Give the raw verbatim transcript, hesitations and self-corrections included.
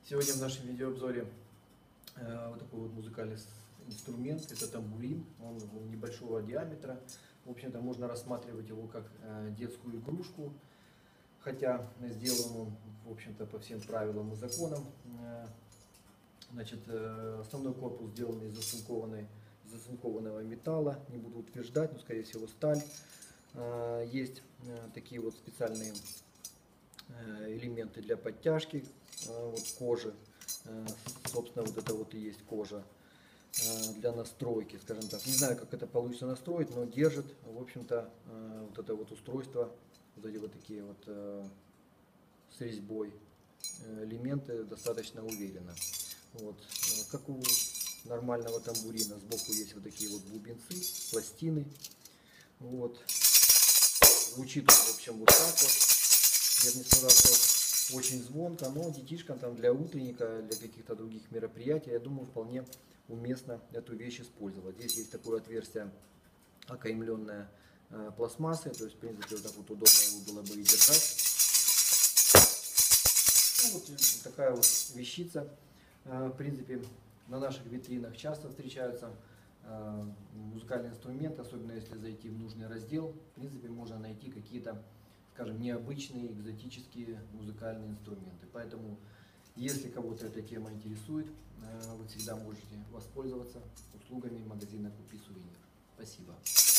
Сегодня в нашем видеообзоре э, вот такой вот музыкальный инструмент. Это тамбурин, он небольшого диаметра. В общем-то, можно рассматривать его как э, детскую игрушку, хотя сделан он, в общем-то, по всем правилам и законам. Э, значит, э, основной корпус сделан из засункованной, засункованного металла, не буду утверждать, но, скорее всего, сталь. Э, есть э, такие вот специальные элементы для подтяжки, вот кожи, собственно, вот это вот и есть кожа для настройки, скажем так. Не знаю, как это получится настроить, но держит, в общем-то, вот это вот устройство, вот эти вот такие вот с резьбой элементы достаточно уверенно. Вот. Как у нормального тамбурина, сбоку есть вот такие вот бубенцы, пластины. Вот. Звучит он, в общем, вот так вот. Я бы не сказал, что очень звонко, но детишкам там для утренника, для каких-то других мероприятий, я думаю, вполне уместно эту вещь использовать. Здесь есть такое отверстие, окаймленное э, пластмассой, то есть, в принципе, вот так вот удобно его было бы и держать. Ну, вот такая вот вещица. Э, в принципе, на наших витринах часто встречаются э, музыкальные инструменты, особенно если зайти в нужный раздел. В принципе, можно найти какие-то, скажем, необычные, экзотические музыкальные инструменты. Поэтому, если кого-то эта тема интересует, вы всегда можете воспользоваться услугами магазина «Купи сувенир». Спасибо.